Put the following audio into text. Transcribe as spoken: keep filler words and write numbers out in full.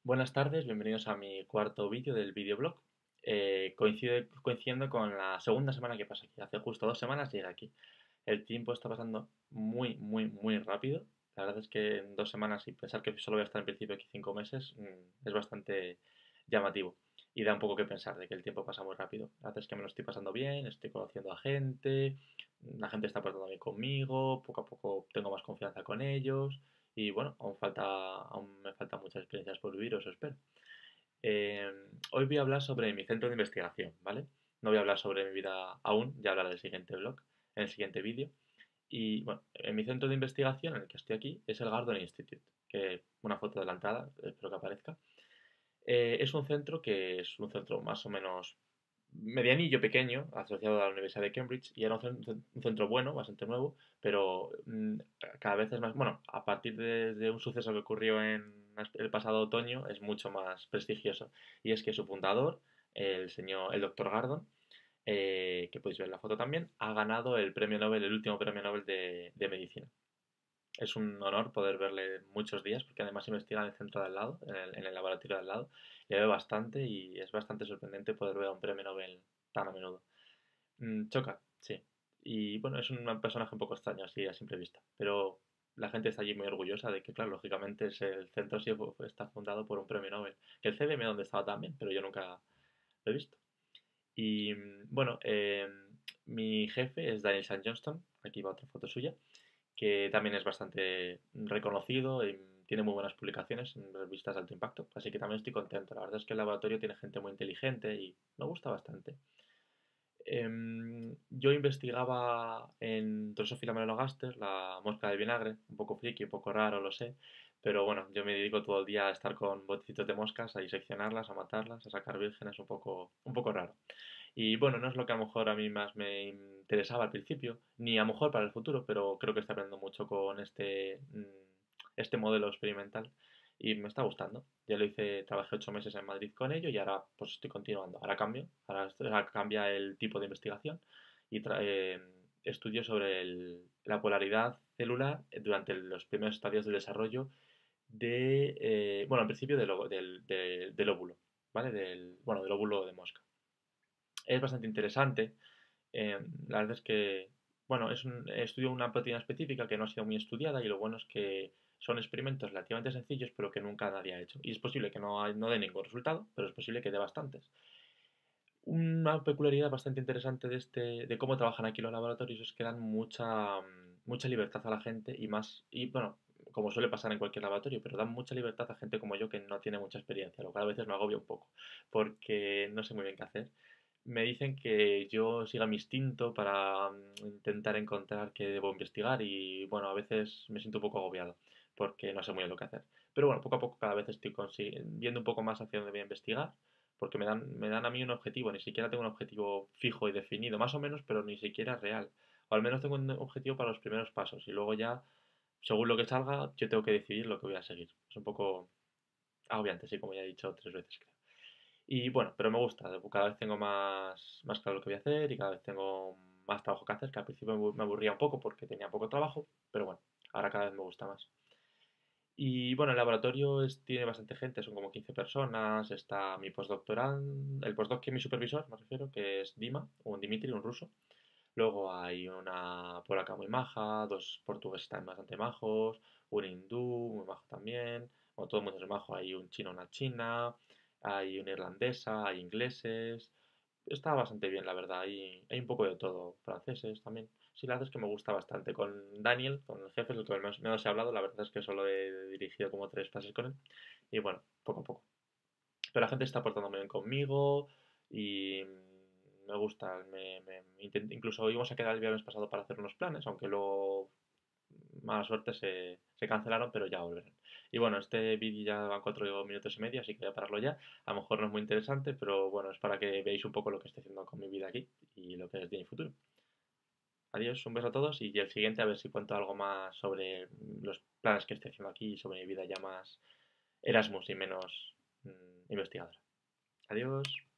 Buenas tardes, bienvenidos a mi cuarto vídeo del videoblog. Eh, coincide, coincidiendo con la segunda semana que pasa aquí. Hace justo dos semanas llegué aquí. El tiempo está pasando muy, muy, muy rápido. La verdad es que en dos semanas y pensar que solo voy a estar en principio aquí cinco meses mm, es bastante llamativo. Y da un poco que pensar de que el tiempo pasa muy rápido. La verdad es que me lo estoy pasando bien, estoy conociendo a gente, la gente está portando bien conmigo, poco a poco tengo más confianza con ellos. Y bueno, aún falta, aún me faltan muchas experiencias por vivir, eso espero. Eh, Hoy voy a hablar sobre mi centro de investigación, ¿vale? No voy a hablar sobre mi vida aún, ya hablaré en el siguiente blog, en el siguiente vídeo. Y bueno, en mi centro de investigación, en el que estoy aquí, es el Gardner Institute, que una foto de la entrada, espero que aparezca. Eh, es un centro que es un centro más o menos medianillo pequeño, asociado a la Universidad de Cambridge, y era un, cen- un centro bueno, bastante nuevo, pero mm, cada vez es más, bueno, a partir de, de un suceso que ocurrió en el pasado otoño, es mucho más prestigioso. Y es que su fundador, el señor, el doctor Gardon, eh, que podéis ver en la foto también, ha ganado el premio Nobel, el último premio Nobel de, de medicina. Es un honor poder verle muchos días, porque además investiga en el centro de al lado, en el, en el laboratorio de al lado. Le veo bastante y es bastante sorprendente poder ver a un premio Nobel tan a menudo. Mm, choca, sí. Y bueno, es un personaje un poco extraño así a simple vista, pero la gente está allí muy orgullosa de que, claro, lógicamente es el centro sí fue- está fundado por un premio Nobel. Que el C B M donde estaba también, pero yo nunca lo he visto. Y mm, bueno, eh, mi jefe es Daniel San Johnston, aquí va otra foto suya, que también es bastante reconocido y tiene muy buenas publicaciones en revistas de alto impacto, así que también estoy contento. La verdad es que el laboratorio tiene gente muy inteligente y me gusta bastante. Em, yo investigaba en Drosophila melanogaster, la mosca de vinagre, un poco friki, un poco raro, lo sé, pero bueno, yo me dedico todo el día a estar con botecitos de moscas, a diseccionarlas, a matarlas, a sacar vírgenes, un poco, un poco raro. Y bueno, no es lo que a lo mejor a mí más me interesaba al principio, ni a lo mejor para el futuro, pero creo que estoy aprendiendo mucho con este, mm, este modelo experimental y me está gustando. Ya lo hice, trabajé ocho meses en Madrid con ello y ahora pues estoy continuando. Ahora cambio, ahora, esto- ahora cambia el tipo de investigación y tra- eh, estudio sobre el- la polaridad celular durante los primeros estadios del desarrollo de, eh, bueno, al principio del, ovo- del, del- del óvulo, ¿vale? Del, bueno, del óvulo de mosca. Es bastante interesante. Eh, la verdad es que, bueno, es un estudio una proteína específica que no ha sido muy estudiada y lo bueno es que son experimentos relativamente sencillos pero que nunca nadie ha hecho. Y es posible que no, hay- no dé ningún resultado, pero es posible que dé bastantes. Una peculiaridad bastante interesante de, este, de cómo trabajan aquí los laboratorios es que dan mucha, mm, mucha libertad a la gente y más, y bueno, como suele pasar en cualquier laboratorio, pero dan mucha libertad a gente como yo que no tiene mucha experiencia, lo cual a veces me agobia un poco, porque no sé muy bien qué hacer. Me dicen que yo siga mi instinto para mm, intentar encontrar qué debo investigar y bueno, a veces me siento un poco agobiado porque no sé muy bien lo que hacer. Pero bueno, poco a poco cada vez estoy consi- viendo un poco más hacia dónde voy a investigar porque me dan, me dan a mí un objetivo, ni siquiera tengo un objetivo fijo y definido, más o menos, pero ni siquiera real. O al menos tengo un objetivo para los primeros pasos y luego ya, según lo que salga, yo tengo que decidir lo que voy a seguir. Es un poco agobiante, sí, como ya he dicho tres veces, creo. Y bueno, pero me gusta, cada vez tengo más, más claro lo que voy a hacer y cada vez tengo más trabajo que hacer, que al principio me me aburría un poco porque tenía poco trabajo, pero bueno, ahora cada vez me gusta más. Y bueno, el laboratorio es- tiene bastante gente, son como quince personas. Está mi postdoctoral, el postdoc que es mi supervisor, me refiero, que es Dima, un Dimitri, un ruso. Luego hay una polaca muy maja, dos portugueses también bastante majos, un hindú muy majo también. Bueno, todo el mundo es majo. Hay un chino, una china, hay una irlandesa, hay ingleses. Está bastante bien, la verdad. Hay, hay un poco de todo, franceses también. Sí, la verdad es que me gusta bastante. Con Daniel, con el jefe, es el que menos, menos he hablado. La verdad es que solo he dirigido como tres clases con él. Y bueno, poco a poco. Pero la gente está portando muy bien conmigo y me gusta. Me, me- intent- incluso íbamos a quedar el viernes pasado para hacer unos planes, aunque luego, mala suerte, se, se cancelaron, pero ya volverán. Y bueno, este vídeo ya va cuatro minutos y medio, así que voy a pararlo ya. A lo mejor no es muy interesante, pero bueno, es para que veáis un poco lo que estoy haciendo con mi vida aquí y lo que es de mi futuro. Adiós, un beso a todos y el siguiente a ver si cuento algo más sobre los planes que estoy haciendo aquí y sobre mi vida ya más Erasmus y menos mm, investigadora. Adiós.